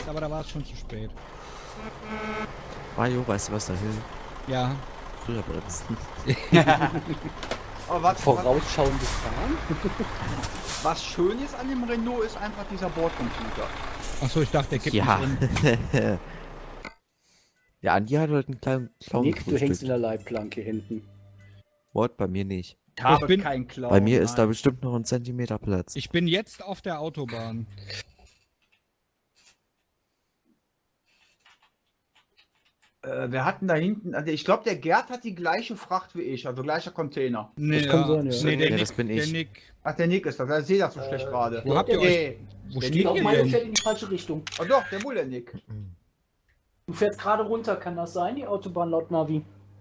gesetzt, aber da war es schon zu spät. Mario, weißt du, was da hilft? Ja. Früher bremsen. Aber was, Vorausschauendes Fahren? was schön ist an dem Renault, ist einfach dieser Bordcomputer. Achso, ich dachte, der kippt Ja. nicht in. Ja, Andi hat heute einen kleinen Clown. Nick, du hängst in der Leitplanke hinten. What? Bei mir nicht. Da Ich bin- kein Clown. Bei mir ist da nein. bestimmt noch ein Zentimeter Platz. Ich bin jetzt auf der Autobahn. Wir hatten da hinten, also ich glaube, der Gerd hat die gleiche Fracht wie ich, also gleicher Container. Nee, Das kann sein, ja. Nee, der Ja, Nick, das bin der ich. Nick. Ach, der Nick ist das, ich sehe das so schlecht gerade. Wo habt ihr euch... Nee, Wo der steht Nick Auch ihr meine denn? fährt in die falsche Richtung. oh doch, der Mulle Nick. Du fährst gerade runter, kann das sein, die Autobahn laut Navi?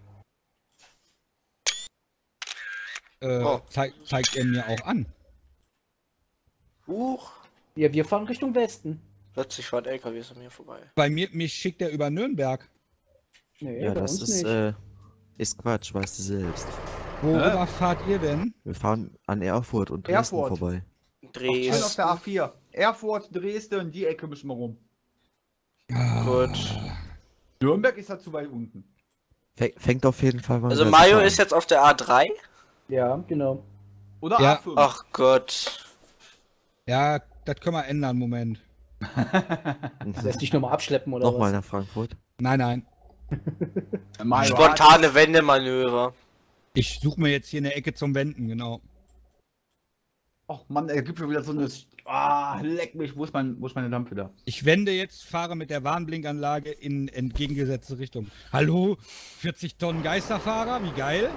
Zeigt er mir auch an. Huch, Ja, wir fahren Richtung Westen. plötzlich fahren LKWs an mir vorbei. Bei mir, mich schickt er über Nürnberg. Nee, Ja, bei das uns ist, nicht. ist Quatsch, weißt du selbst. Worüber fahrt ihr denn? Wir fahren an Erfurt und Dresden Erfurt. vorbei. Schön auf Dresden. der A4. Erfurt, Dresden, die Ecke müssen wir rum. Gut. Nürnberg ist halt zu weit unten. Fängt auf jeden Fall mal Also wieder Mario super ist jetzt auf der A3? Ja, genau. Oder Ja. A5. Ach Gott. Ja, das können wir ändern, Moment. an. Lässt dich nochmal abschleppen oder Nochmal was? nach Frankfurt. Nein, nein. Mario Spontane Wendemanöver. Ich suche mir jetzt hier eine Ecke zum Wenden, genau. Ach Mann, er gibt mir wieder so eine. Ah, leck mich, wo ist meine Lampe da? Ich wende jetzt, fahre mit der Warnblinkanlage in entgegengesetzte Richtung. Hallo? 40 Tonnen Geisterfahrer? Wie geil?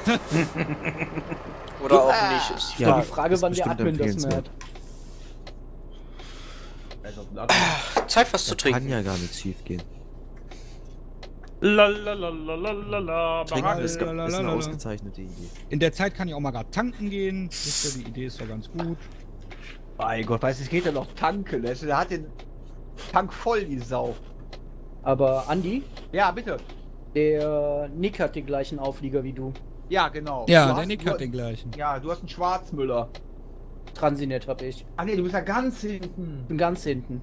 Oder auch nicht. Ist die Ja, Frage. die Frage, ist wann der bestimmt Admin das empfehlenswert. merkt. Zeit was zu Da kann trinken. ja gar nichts schief gehen. Lalalalalalala. Trinken ist eine Lalalala. ausgezeichnete Idee. In der Zeit kann ich auch mal gerade tanken gehen. Wisst ihr, die Idee ist doch ganz gut. Mein Gott, weißt du, es geht ja noch tanken. Der hat den Tank voll, die Sau. Aber Andi, Ja, bitte. der Nick hat den gleichen Auflieger wie du. Ja, genau. Ja, Du der hast- Nick du- hat den gleichen. Ja, du hast einen Schwarzmüller. Transinet hab ich. Ach nee, du bist ja ganz hinten. Bin ganz hinten.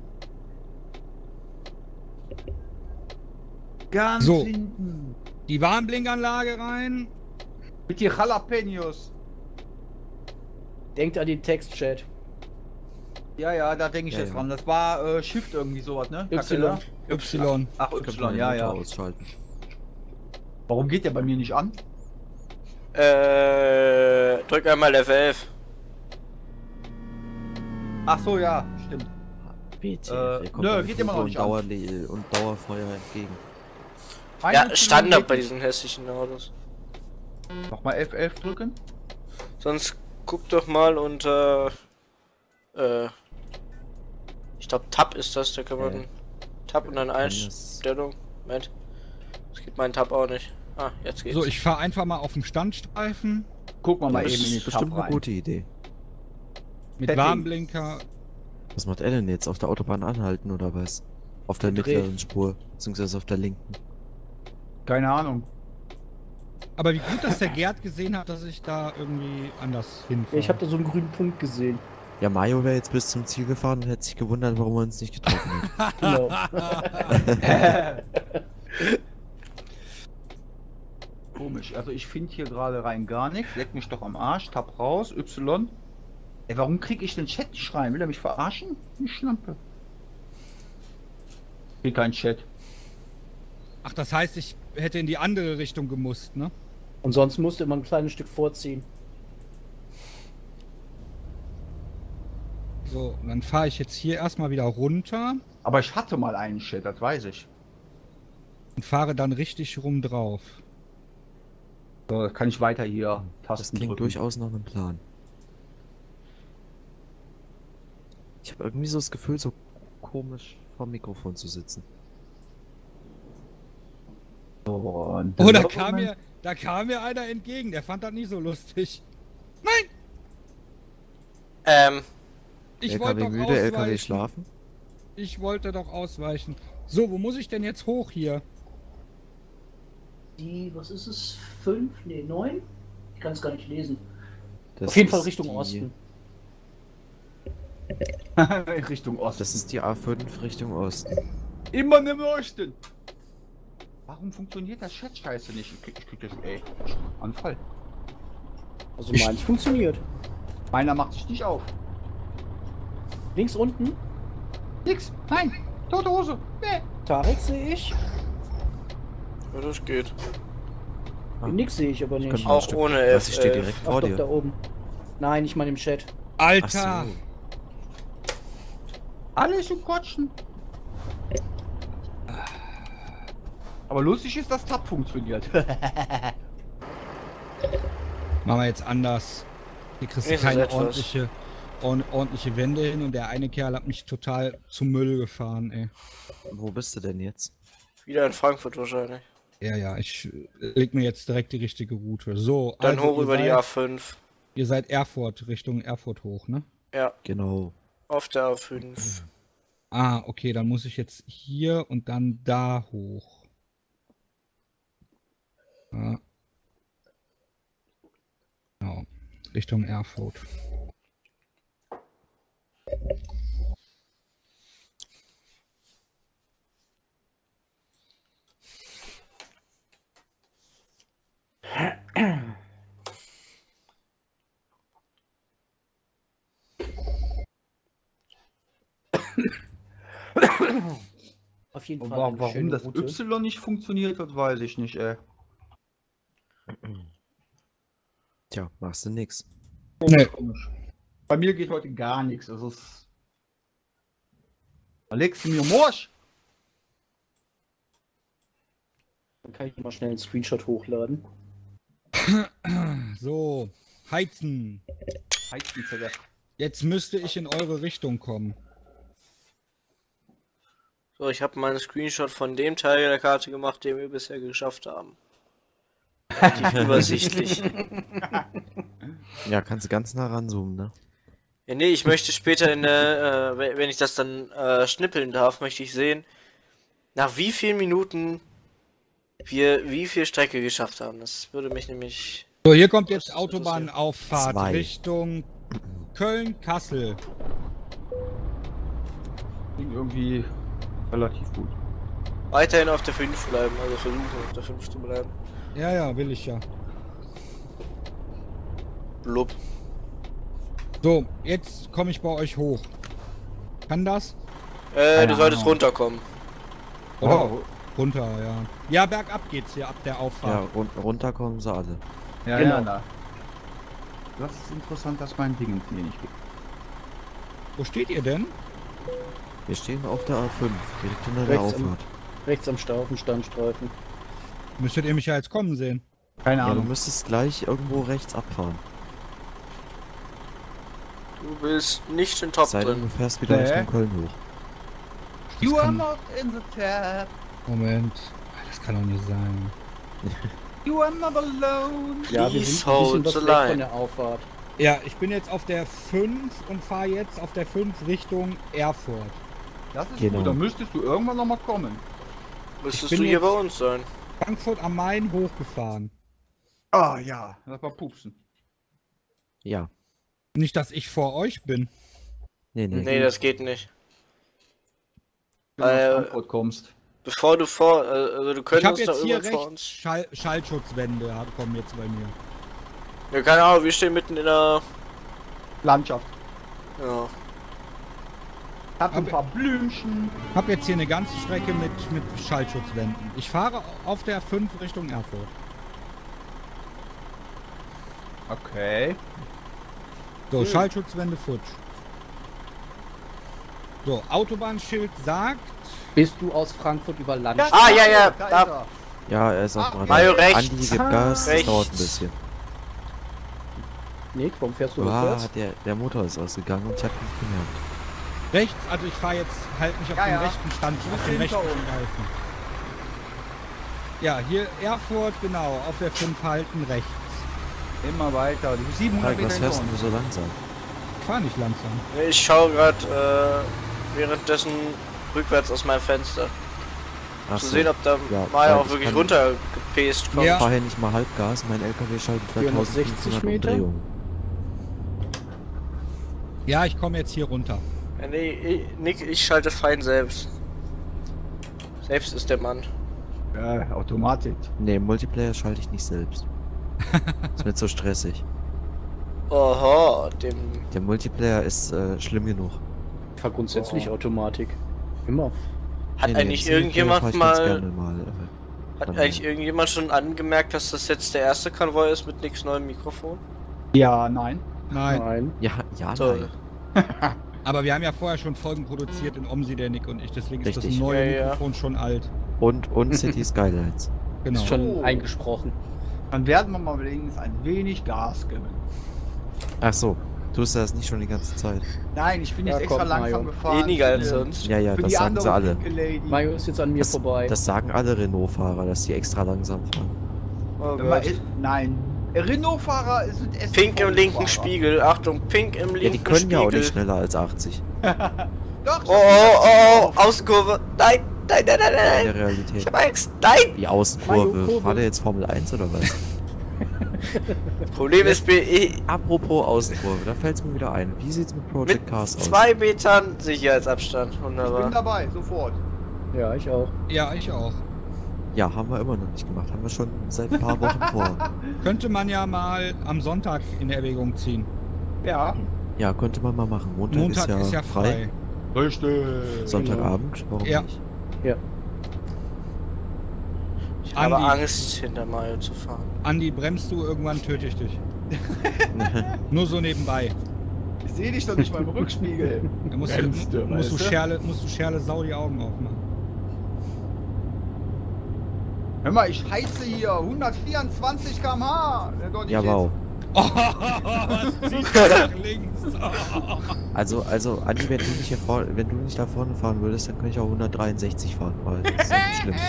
Ganz So. hinten. Die Warnblinkanlage rein. Mit die Jalapenos. Denkt an den Textchat. Ja, ja, da denke ich Ja, jetzt ja. dran. Das war Shift irgendwie sowas, ne? Y. Y. Ach, Ich kann Y, meinen ja, Motor ja. ausschalten. Warum geht der bei mir nicht an? Drück einmal F11. Ach so, ja, stimmt. BT, nö, geht immer noch nicht an. und Dauerfeuer entgegen. Ja, Standard bei diesen hässlichen Autos. Nochmal F11 drücken. Sonst guck doch mal unter. Ich glaube Tab ist das, da kann man. Tab und dann Kann Einstellung. Moment. Das geht mein Tab auch nicht. Ah, jetzt geht's. So, ich fahre einfach mal auf dem Standstreifen Gucken wir mal Das eben in die ist bestimmt Tab eine rein. gute Idee. mit Setting. Warnblinker. Was macht er denn jetzt? Auf der Autobahn anhalten oder was? Auf der Dreht. mittleren Spur, beziehungsweise auf der linken. Keine Ahnung. Aber wie gut, dass der Gerd gesehen hat, dass ich da irgendwie anders hinfahre. Ich habe da so einen grünen Punkt gesehen. Ja, Mario wäre jetzt bis zum Ziel gefahren und hätte sich gewundert, warum er uns nicht getroffen hat. Genau. Komisch. Also ich finde hier gerade rein gar nichts. Leck mich doch am Arsch. Tab raus. Y. Ey, warum krieg ich den Chat nicht rein? Will er mich verarschen? Die Schlampe. Krieg kein Chat. Ach, das heißt, ich hätte in die andere Richtung gemusst, ne? Und sonst musste man ein kleines Stück vorziehen. So, und dann fahre ich jetzt hier erstmal wieder runter Aber ich hatte mal einen Chat, das weiß ich. und fahre dann richtig rum drauf. So, kann ich weiter hier Das Tasten klingt drücken. durchaus nach einem Plan. Ich habe irgendwie so das Gefühl, so komisch vorm Mikrofon zu sitzen. So, und Oh, dann- da kam mir einer entgegen, der fand das nicht so lustig. Ich wollte LKW doch müde, LKW ausweichen. schlafen. Ich wollte doch ausweichen. So, wo muss ich denn jetzt hoch hier? Die, was ist es? 5? Ne, 9? Ich kann es gar nicht lesen. Das Auf jeden Fall ist Richtung die Osten. Richtung Osten. Das ist die A5 Richtung Osten. Immer im Osten. Warum funktioniert das Chat-Scheiße nicht? Ich krieg das, ey. Anfall. Also meins funktioniert. Meiner macht sich nicht auf. Links unten, Nix. Nein. Tote Hose. Nee. Tarek sehe ich. Ja, das geht. Nix sehe ich aber nicht. könnte mal- Auch ohne Was, ich stehe direkt Ach vor doch, dir. da oben. Nein, ich meine im Chat. Alter! Ach so. Alles zum Quatschen. Aber lustig ist, dass Tab funktioniert. Machen wir jetzt anders. Hier kriegst du Ist es keine etwas. ordentliche Wände hin und der eine Kerl hat mich total zum Müll gefahren, ey. Wo bist du denn jetzt? Wieder in Frankfurt wahrscheinlich. Ja, ich leg mir jetzt direkt die richtige Route. So, Dann also hoch ihr über die seid- A5. Ihr seid Erfurt, Richtung Erfurt hoch, ne? Ja, Genau. auf der A5. Ah, okay, dann muss ich jetzt hier und dann da hoch. Ja. Genau, Richtung Erfurt. Auf jeden Und Fall. warum, eine warum schöne das Route. Y nicht funktioniert hat, weiß ich nicht, ey. Tja, machst du nix. Nee. Komisch. Bei mir geht heute gar nichts. Es ist. Da legst du mir Morsch. Dann kann ich mal schnell einen Screenshot hochladen. So, heizen. Heizenzeller. Jetzt müsste ich in eure Richtung kommen. So, ich habe meinen Screenshot von dem Teil der Karte gemacht, den wir bisher geschafft haben. Relativ übersichtlich. Ja, kannst du ganz nah ranzoomen, ne? Ja, nee, ich möchte später in der, wenn ich das dann schnippeln darf, möchte ich sehen, nach wie vielen Minuten wir wie viel Strecke geschafft haben. Das würde mich nämlich... So, hier kommt jetzt Das ist Autobahnauffahrt 2. Richtung Köln-Kassel. Klingt irgendwie relativ gut. Weiterhin auf der 5 bleiben, also versuchen auf der 5 zu bleiben. Ja, will ich ja. Blub. So, jetzt komme ich bei euch hoch. Kann das? Du solltest Ahnung. runterkommen. Oder Oh. runter, ja. Ja, bergab geht's hier ab der Ja, Auffahrt. runter kommen sie alle. Ja, Genau. ja, da. Das ist interessant, dass mein Ding hier nicht geht. Wo steht ihr denn? Wir stehen auf der A5, direkt hinter der Rechts am- Auffahrt. Rechts am Standstreifen. Müsstet ihr mich ja jetzt kommen sehen. Keine Ja, du Ahnung. müsstest gleich irgendwo rechts abfahren. Du bist nicht in Top Sei denn, du drin. fährst wieder Nee. Richtung Köln hoch. You are kann- not in the tab. Moment. Das kann doch nicht sein. You are not alone. Ja, wir Please sind ein bisschen hold was the weg line. von der Auffahrt. Ja, ich bin jetzt auf der 5 und fahre jetzt auf der 5 Richtung Erfurt. Das ist Genau. gut. Da müsstest du irgendwann noch mal kommen. Müsstest bin du hier jetzt- bei uns sein. Frankfurt am Main hochgefahren. Ah ja, das war Pupsen. Ja. Nicht, dass ich vor euch bin. Nee. Nee, das geht nicht. Wenn du Äh, nach Frankfurt kommst. Bevor du also du Ich könntest habe da jetzt hier irgendwann vor rechts uns. Schallschutzwände, kommen jetzt bei mir. Ja, keine Ahnung, wir stehen mitten in der... Landschaft. Ja. Hat ein Aber- paar Blümchen. Hab jetzt hier eine ganze Strecke mit Schallschutzwänden. Ich fahre auf der 5 Richtung Erfurt. Okay. So, Schallschutzwände futsch. So, Autobahnschild sagt. Bist du aus Frankfurt über Land? Ah, ja, da da- ist er. Ja, er ist auch mal Mario da. rechts. Andi gibt Gas, das Rechts. dauert ein bisschen. Nick, warum fährst du Ah, rückwärts? der Motor ist ausgegangen und ich hab nicht gemerkt. Rechts, also ich fahre jetzt halt nicht auf Ja, den ja. rechten Stand, Du auf bist den hinter rechten uns. Streifen. Ja, hier Erfurt, genau, auf der 5 halten rechts. Immer weiter. Du bist 700 Halt, Meter was hinter fährst uns. du so langsam? Ich fahr nicht langsam. Ich schaue gerade währenddessen rückwärts aus meinem Fenster. Ach Zu so. sehen, ob da Ja, mal weil auch ich wirklich kann- runtergepest kommt. Ja. Ich fahr hier nicht mal Halbgas, mein LKW schaltet bei 460 1500 Meter? Umdrehungen. Ja, ich komme jetzt hier runter. Ja, nee, Nick, ich schalte fein selbst. Selbst ist der Mann. Automatik. Nee, Multiplayer schalte ich nicht selbst. Ist mir zu stressig. Oho, Der Multiplayer ist schlimm genug. Ich fahr grundsätzlich Automatik. Immer. Hat Nee, eigentlich Singleplayer fahr irgendjemand ich ganz mal... gerne Hat von eigentlich daher. irgendjemand schon angemerkt, dass das jetzt der erste Konvoi ist mit Nicks neuem Mikrofon? Ja, nein. Nein. Nein. Ja, Toll. nein. Aber wir haben ja vorher schon Folgen produziert in Omsi, der Nick und ich. Deswegen ist das Richtig. neue Ja, ja. Mikrofon schon alt. Und City Skylines. Genau. Ist schon Oh. eingesprochen. Dann werden wir mal wenigstens ein wenig Gas geben. Ach so, tust du das nicht schon die ganze Zeit? Nein, ich bin Ja, jetzt extra komm, langsam Mario. gefahren. Weniger als für- sonst. Ja, ja, für das die sagen andere sie alle. pinke Lady. Mario ist jetzt an mir vorbei. Das sagen alle Renault-Fahrer, dass die extra langsam fahren. Oh Wenn man- Gott. Nein, Renault-Fahrer sind SUV-Fahrer. Pink im linken Spiegel. Achtung, pink im linken Ja, die können Spiegel. ja auch nicht schneller als 80. Doch, Oh, Außenkurve. Nein, nein, nein, nein, In nein. der Ich Realität. hab Angst. Nein. Die Mario, Außenkurve. Kurve. Fahrt ihr jetzt Formel 1 oder was? Problem ist, Apropos Außenkurve, da fällt es mir wieder ein. Wie sieht's mit mit Project Cars aus? 2 Metern Sicherheitsabstand. Ich bin Wunderbar. dabei, sofort. Ja, ich auch. Ja, ich auch. Ja, haben wir immer noch nicht gemacht. Haben wir schon seit ein paar Wochen vor. Könnte man ja mal am Sonntag in Erwägung ziehen. Ja. Ja, könnte man mal machen. Montag, Montag ist ja frei. Richtig. Sonntagabend, warum Ja. nicht? Ja. Ich habe Andi. Angst, hinter Mario zu fahren. Andi, bremst du, irgendwann töte ich dich. Nur so nebenbei. Ich sehe dich doch nicht mal im Rückspiegel. Da musst, Bremst du, musst, du weißt du? Scherle Sau die Augen aufmachen. Hör mal, ich heize hier 124 km/h. Ja, wow. Oh, was zieht nach links? Also, Andi, wenn du nicht da vorne fahren würdest, dann könnte ich auch 163 fahren, weil das ist ja nicht schlimm.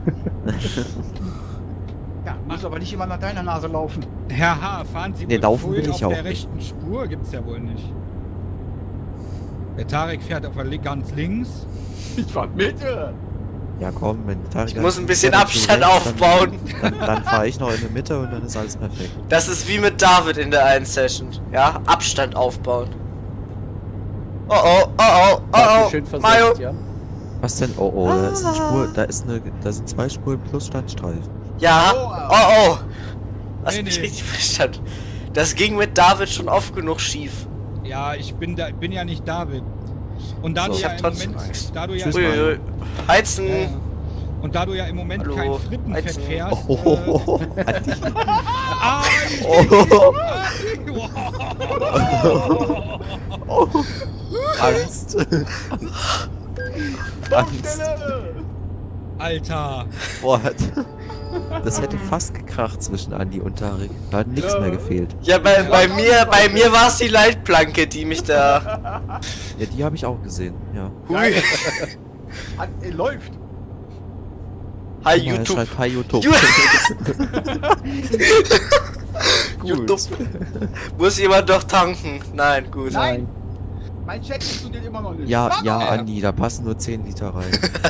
Ja, muss aber nicht immer nach deiner Nase laufen. Herr H., fahren Sie Nee, wohl laufen voll will ich auf auch der nicht. rechten Spur? Gibt's ja wohl nicht. Der Tarek fährt auf der ganz links. Ich fahr Mitte. Ja, komm, wenn Tarek Ich muss ein bisschen dann Abstand rechts, aufbauen. Dann fahre ich noch in der Mitte und dann ist alles perfekt. Das ist wie mit David in der einen Session. Ja, Abstand aufbauen. Oh oh, oh oh, Wart ihr oh schön oh, versetzt, Mario. ja? Was denn? Oh, oh, da ist eine Spur, da sind 2 Spuren plus Standstreifen. Ja, oh oh. Hast Nee, mich nee. richtig verstanden. Das ging mit David schon oft genug schief. Ja, ich bin ja nicht David. Und da So. du Ich ja hab im trotzdem Moment, Angst. da du ja, Tschüss, Uiuiui. Heizen. und da du ja im Moment Hallo, kein Frittenfett Heizen. fährst, Oh, Andi. ah, Oh, oh, Angst. Angst. Stelle. Alter. Boah, das hätte fast gekracht zwischen Andi und Tarek. Da hat nichts mehr gefehlt. Ja, bei mir war es die Leitplanke, die mich da... Ja, die habe ich auch gesehen, ja. Hui. Läuft. Hi Guck mal, er YouTube. schreibt Hi YouTube. YouTube. Muss jemand doch tanken? Nein, gut. Nein. Mein Chat funktioniert immer noch nicht. Ja, Sag ja, mal. Andi, da passen nur 10 Liter rein.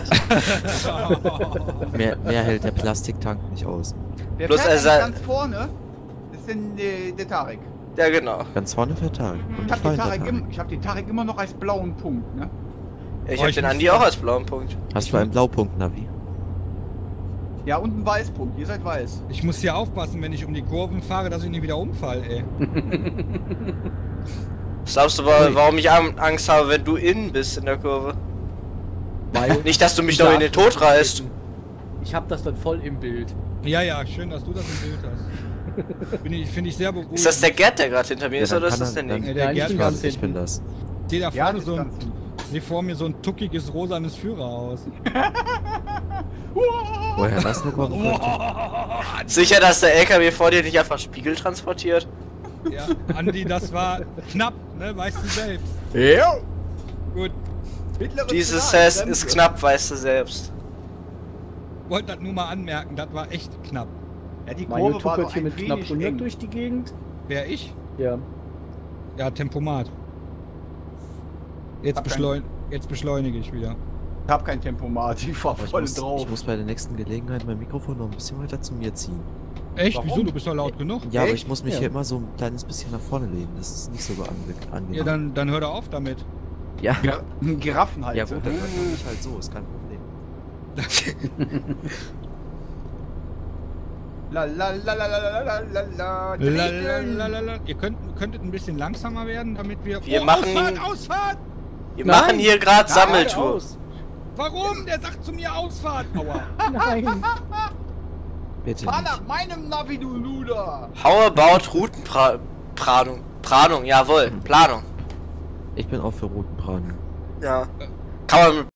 Mehr hält der Plastiktank nicht aus. Wer Bloß fährt er eigentlich sei- ganz vorne? Das ist denn der Tarek. Ja, genau. Ganz vorne fährt Tarek. Und Ich hab, fahr den hinter Tarek Tarek. ich hab den Tarek immer noch als blauen Punkt, ne? Ich Oh, hab ich den muss Andi sagen- auch als blauen Punkt. Hast du einen Blaupunkt-Navi? Ja, und ein Weißpunkt. Ihr seid weiß. Ich muss hier aufpassen, wenn ich um die Kurven fahre, dass ich nicht wieder umfall, ey. Was glaubst du, warum ich Angst habe, wenn du innen bist in der Kurve? Mario, Nicht, dass du mich du noch in den darfst Tod reißt. Ich hab das dann voll im Bild. Ja, ja, schön, dass du das im Bild hast. Finde ich sehr beruhigend. Ist das der Gerd, der gerade hinter mir ist, dann oder ist kann das er- der dann- Nick? der Nein, Gerd nicht war ganz Ich bin hinten. das. Ich sehe da Ja, vorne das so ist ein, ganz lieb. ich sehe vor mir so ein tuckiges rosanes Führerhaus. Woher das nur kommen könnte? Sicher, dass der LKW vor dir nicht einfach Spiegel transportiert? Ja, Andi, das war knapp, ne? Weißt du selbst. Ja. Gut, Mittlere Dieses Pedal, Sass ist Bremse. knapp, weißt du selbst. wollte das nur mal anmerken, das war echt knapp. Ja, die Mario Kurve war tuckert doch hier ein mit knapp wenig 100 eng. durch die Gegend. Wer ich? Ja. Ja, Tempomat. Jetzt, Hab kein- jetzt beschleunige ich wieder. Ich hab kein Tempomat, ich fahr Aber voll ich drauf. muss bei der nächsten Gelegenheit mein Mikrofon noch ein bisschen weiter zu mir ziehen. Echt? Warum? Wieso? Du bist doch laut genug. Ja, aber Echt? ich muss mich Ja. hier immer so ein kleines bisschen nach vorne lehnen. Das ist nicht so angenehm. Ja, dann hör doch auf damit. Ja, Giraffenhalter. ja gut, dann hört man mich halt so, ist kein Problem. La la la la la la la la la. Lalalala. Ihr könntet ein bisschen langsamer werden, damit wir... Wir machen- Ausfahrt, Ausfahrt! Wir Nein. machen hier gerade Nein, Sammeltour. aus. Warum? Der sagt zu mir Ausfahrt. Aua. Nein. Bitte Fahr nicht. nach meinem Navi, du Luder. How about Routenplanung? Planung, jawohl, Planung. Ich bin auch für roten Braten. Ja. Kann man mit